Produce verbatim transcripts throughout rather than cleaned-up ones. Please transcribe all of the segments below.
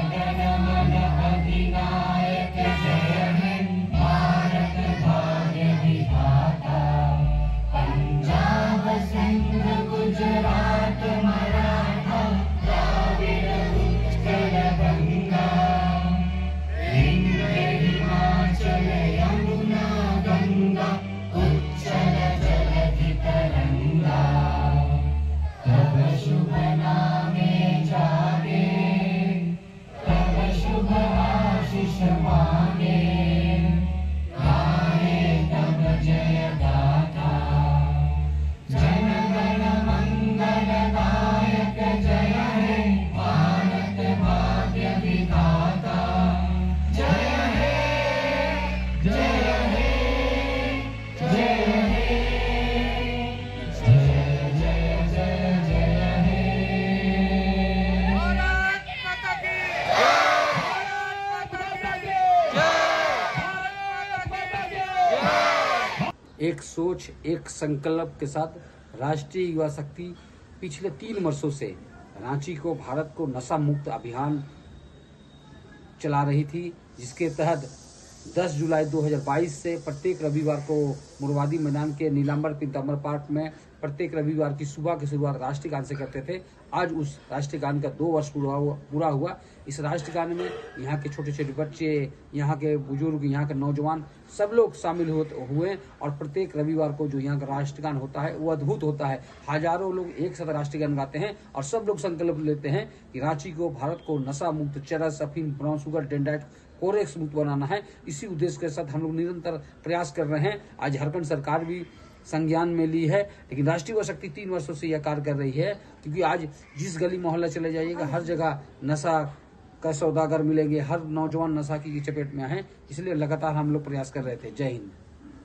एक सोच एक संकल्प के साथ राष्ट्रीय युवा शक्ति पिछले तीन वर्षों से रांची को भारत को नशा मुक्त अभियान चला रही थी, जिसके तहत दस जुलाई दो हज़ार बाईस से प्रत्येक रविवार को मुरवादी मैदान के नीलांबर पीतांबर पार्क में प्रत्येक रविवार की सुबह की शुरुआत राष्ट्रीय गान से करते थे। आज उस राष्ट्रीय गान का दो वर्ष पूरा हुआ पूरा हुआ इस राष्ट्रीय गान में यहाँ के छोटे छोटे बच्चे, यहाँ के बुजुर्ग, यहाँ के नौजवान सब लोग शामिल हुए और प्रत्येक रविवार को जो यहाँ का राष्ट्रीय गान होता है वो अद्भुत होता है। हजारों लोग एक साथ राष्ट्रीय गान गाते हैं और सब लोग संकल्प लेते हैं कि रांची को, भारत को नशा मुक्त, चरस, अफीम, ब्राउन शुगर, डेंड्राइट, कोरेक्स मुक्त बनाना है। इसी उद्देश्य के साथ हम लोग निरंतर प्रयास कर रहे हैं। आज झारखंड सरकार भी संज्ञान में ली है, लेकिन राष्ट्रीय युवा शक्ति तीन वर्षों से यह कार्य कर रही है, क्योंकि आज जिस गली मोहल्ला चले जाइएगा हर जगह नशा का सौदागर मिलेंगे, हर नौजवान नशा की चपेट में है। इसलिए लगातार हम लोग प्रयास कर रहे थे। जय हिंद।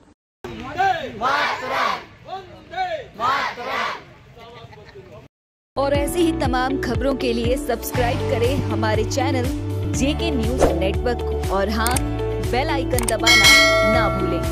और ऐसी ही तमाम खबरों के लिए सब्सक्राइब करें हमारे चैनल जेके न्यूज नेटवर्क को और हाँ, बेल आइकन दबाना ना भूलें।